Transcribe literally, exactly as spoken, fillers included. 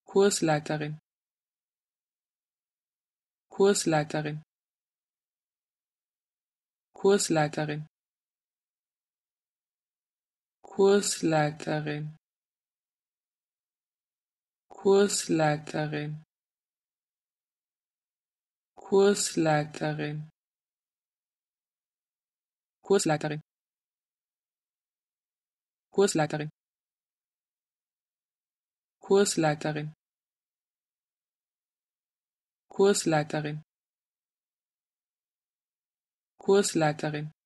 Kursleiterin, Kursleiterin, Kursleiterin, Kursleiterin, Kursleiterin, Kursleiterin, Kursleiterin, Kursleiterin, Kursleiterin, Kursleiterin, Kursleiterin,